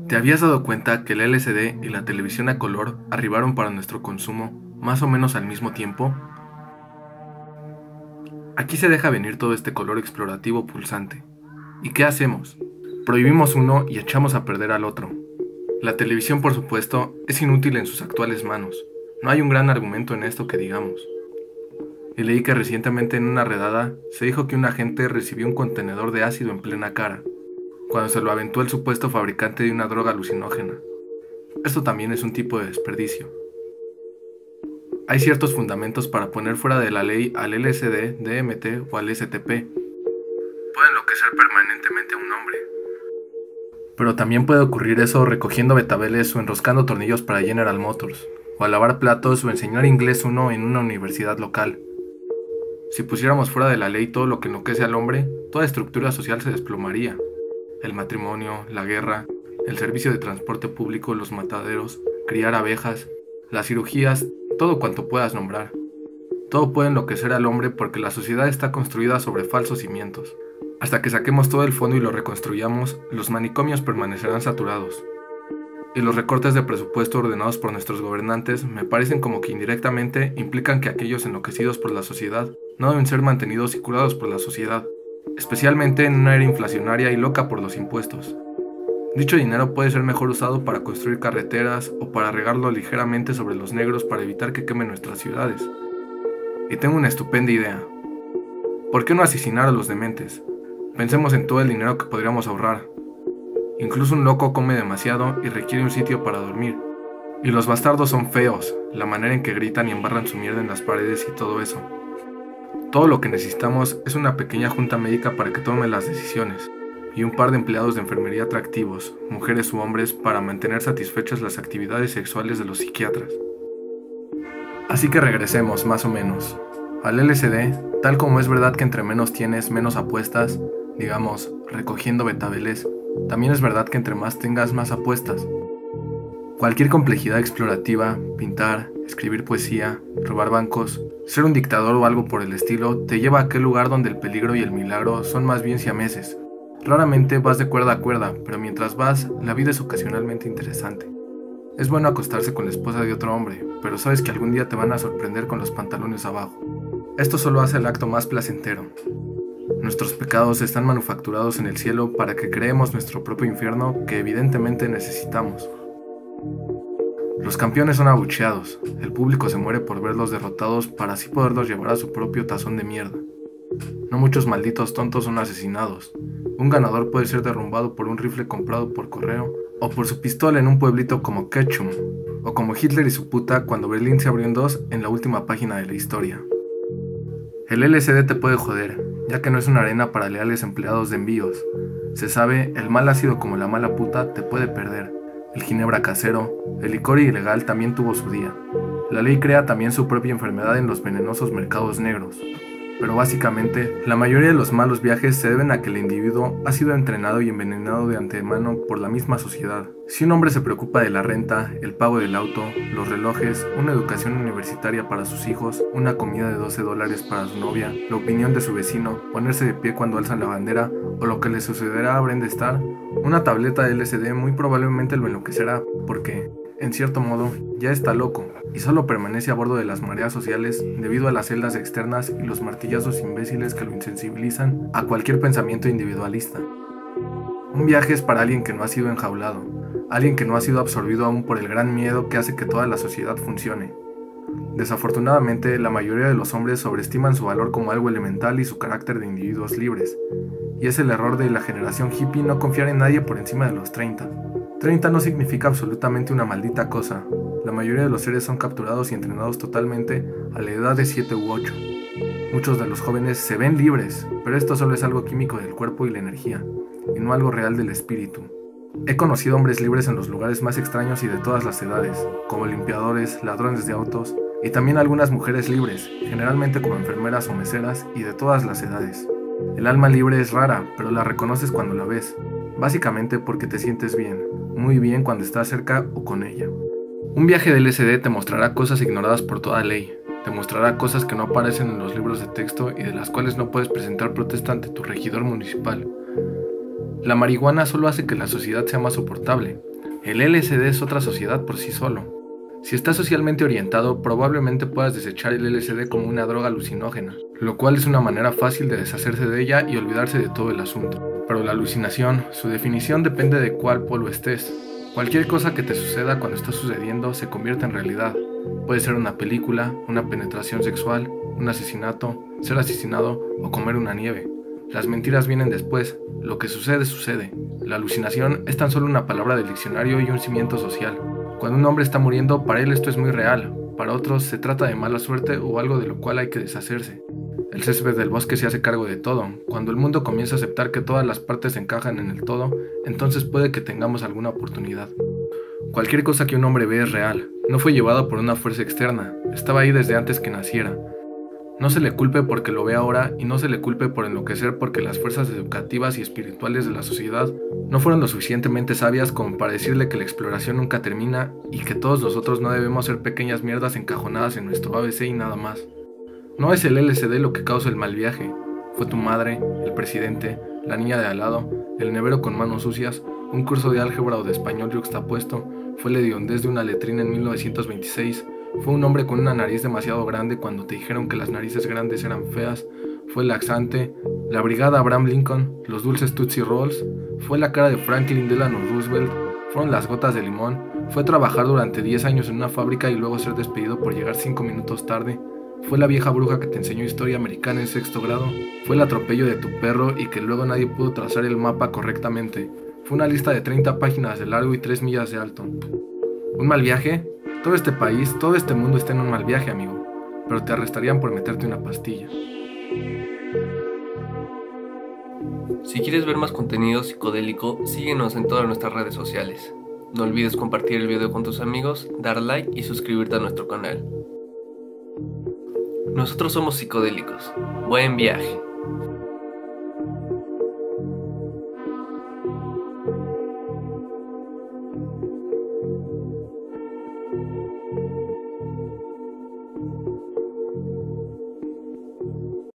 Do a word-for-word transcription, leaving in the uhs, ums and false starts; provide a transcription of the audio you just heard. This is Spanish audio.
¿Te habías dado cuenta que el L C D y la televisión a color arribaron para nuestro consumo más o menos al mismo tiempo? Aquí se deja venir todo este color explorativo pulsante. ¿Y qué hacemos? Prohibimos uno y echamos a perder al otro. La televisión, por supuesto, es inútil en sus actuales manos. No hay un gran argumento en esto que digamos. Y leí que recientemente en una redada se dijo que un agente recibió un contenedor de ácido en plena cara, cuando se lo aventó el supuesto fabricante de una droga alucinógena. Esto también es un tipo de desperdicio. Hay ciertos fundamentos para poner fuera de la ley al L S D, D M T o al S T P. Puede enloquecer permanentemente a un hombre. Pero también puede ocurrir eso recogiendo betabeles o enroscando tornillos para General Motors, o a lavar platos o enseñar inglés uno en una universidad local. Si pusiéramos fuera de la ley todo lo que enloquece al hombre, toda estructura social se desplomaría. El matrimonio, la guerra, el servicio de transporte público, los mataderos, criar abejas, las cirugías, todo cuanto puedas nombrar. Todo puede enloquecer al hombre porque la sociedad está construida sobre falsos cimientos. Hasta que saquemos todo el fondo y lo reconstruyamos, los manicomios permanecerán saturados. Y los recortes de presupuesto ordenados por nuestros gobernantes me parecen como que indirectamente implican que aquellos enloquecidos por la sociedad no deben ser mantenidos y curados por la sociedad, especialmente en una era inflacionaria y loca por los impuestos. Dicho dinero puede ser mejor usado para construir carreteras o para regarlo ligeramente sobre los negros para evitar que quemen nuestras ciudades. Y tengo una estupenda idea. ¿Por qué no asesinar a los dementes? Pensemos en todo el dinero que podríamos ahorrar. Incluso un loco come demasiado y requiere un sitio para dormir. Y los bastardos son feos, la manera en que gritan y embarran su mierda en las paredes y todo eso. Todo lo que necesitamos es una pequeña junta médica para que tome las decisiones, y un par de empleados de enfermería atractivos, mujeres u hombres, para mantener satisfechas las actividades sexuales de los psiquiatras. Así que regresemos, más o menos, al L S D, tal como es verdad que entre menos tienes, menos apuestas, digamos, recogiendo betabeles, también es verdad que entre más tengas, más apuestas. Cualquier complejidad explorativa, pintar, escribir poesía, robar bancos, ser un dictador o algo por el estilo, te lleva a aquel lugar donde el peligro y el milagro son más bien siameses. Raramente vas de cuerda a cuerda, pero mientras vas, la vida es ocasionalmente interesante. Es bueno acostarse con la esposa de otro hombre, pero sabes que algún día te van a sorprender con los pantalones abajo. Esto solo hace el acto más placentero. Nuestros pecados están manufacturados en el cielo para que creemos nuestro propio infierno que evidentemente necesitamos. Los campeones son abucheados, el público se muere por verlos derrotados para así poderlos llevar a su propio tazón de mierda. No muchos malditos tontos son asesinados. Un ganador puede ser derrumbado por un rifle comprado por correo, o por su pistola en un pueblito como Ketchum, o como Hitler y su puta cuando Berlín se abrió en dos en la última página de la historia. El L S D te puede joder, ya que no es una arena para leales empleados de envíos. Se sabe, el mal ácido como la mala puta te puede perder. El ginebra casero, el licor ilegal también tuvo su día. La ley crea también su propia enfermedad en los venenosos mercados negros. Pero básicamente, la mayoría de los malos viajes se deben a que el individuo ha sido entrenado y envenenado de antemano por la misma sociedad. Si un hombre se preocupa de la renta, el pago del auto, los relojes, una educación universitaria para sus hijos, una comida de doce dólares para su novia, la opinión de su vecino, ponerse de pie cuando alzan la bandera, o lo que le sucederá a Brenda Starr, una tableta de L S D muy probablemente lo enloquecerá, porque, en cierto modo, ya está loco, y solo permanece a bordo de las mareas sociales debido a las celdas externas y los martillazos imbéciles que lo insensibilizan a cualquier pensamiento individualista. Un viaje es para alguien que no ha sido enjaulado, alguien que no ha sido absorbido aún por el gran miedo que hace que toda la sociedad funcione. Desafortunadamente, la mayoría de los hombres sobreestiman su valor como algo elemental y su carácter de individuos libres, y es el error de la generación hippie no confiar en nadie por encima de los treinta. treinta no significa absolutamente una maldita cosa. La mayoría de los seres son capturados y entrenados totalmente a la edad de siete u ocho. Muchos de los jóvenes se ven libres, pero esto solo es algo químico del cuerpo y la energía, y no algo real del espíritu. He conocido hombres libres en los lugares más extraños y de todas las edades, como limpiadores, ladrones de autos, y también algunas mujeres libres, generalmente como enfermeras o meseras, y de todas las edades. El alma libre es rara, pero la reconoces cuando la ves, básicamente porque te sientes bien, muy bien cuando estás cerca o con ella. Un viaje de L S D te mostrará cosas ignoradas por toda ley, te mostrará cosas que no aparecen en los libros de texto y de las cuales no puedes presentar protesta ante tu regidor municipal. La marihuana solo hace que la sociedad sea más soportable, El L S D es otra sociedad por sí solo. Si estás socialmente orientado, probablemente puedas desechar el L S D como una droga alucinógena, lo cual es una manera fácil de deshacerse de ella y olvidarse de todo el asunto. Pero la alucinación, su definición depende de cuál polo estés. Cualquier cosa que te suceda cuando está sucediendo se convierte en realidad. Puede ser una película, una penetración sexual, un asesinato, ser asesinado o comer una nieve. Las mentiras vienen después, lo que sucede sucede. La alucinación es tan solo una palabra del diccionario y un cimiento social. Cuando un hombre está muriendo, para él esto es muy real. Para otros se trata de mala suerte o algo de lo cual hay que deshacerse. El césped del bosque se hace cargo de todo. Cuando el mundo comienza a aceptar que todas las partes encajan en el todo, entonces puede que tengamos alguna oportunidad. Cualquier cosa que un hombre ve es real. No fue llevado por una fuerza externa. Estaba ahí desde antes que naciera. No se le culpe porque lo ve ahora y no se le culpe por enloquecer porque las fuerzas educativas y espirituales de la sociedad no fueron lo suficientemente sabias como para decirle que la exploración nunca termina y que todos nosotros no debemos ser pequeñas mierdas encajonadas en nuestro A B C y nada más. No es el L S D lo que causa el mal viaje. Fue tu madre, el presidente, la niña de al lado, el nevero con manos sucias, un curso de álgebra o de español yuxtapuesto, fue la hediondez de una letrina en mil novecientos veintiséis, fue un hombre con una nariz demasiado grande cuando te dijeron que las narices grandes eran feas, fue el laxante, la brigada Abraham Lincoln, los dulces Tootsie Rolls, fue la cara de Franklin Delano Roosevelt, fueron las gotas de limón, fue trabajar durante diez años en una fábrica y luego ser despedido por llegar cinco minutos tarde, fue la vieja bruja que te enseñó historia americana en sexto grado, fue el atropello de tu perro y que luego nadie pudo trazar el mapa correctamente, fue una lista de treinta páginas de largo y tres millas de alto. ¿Un mal viaje? Todo este país, todo este mundo está en un mal viaje, amigo, pero te arrestarían por meterte una pastilla. Si quieres ver más contenido psicodélico, síguenos en todas nuestras redes sociales. No olvides compartir el video con tus amigos, dar like y suscribirte a nuestro canal. Nosotros somos psicodélicos. Buen viaje.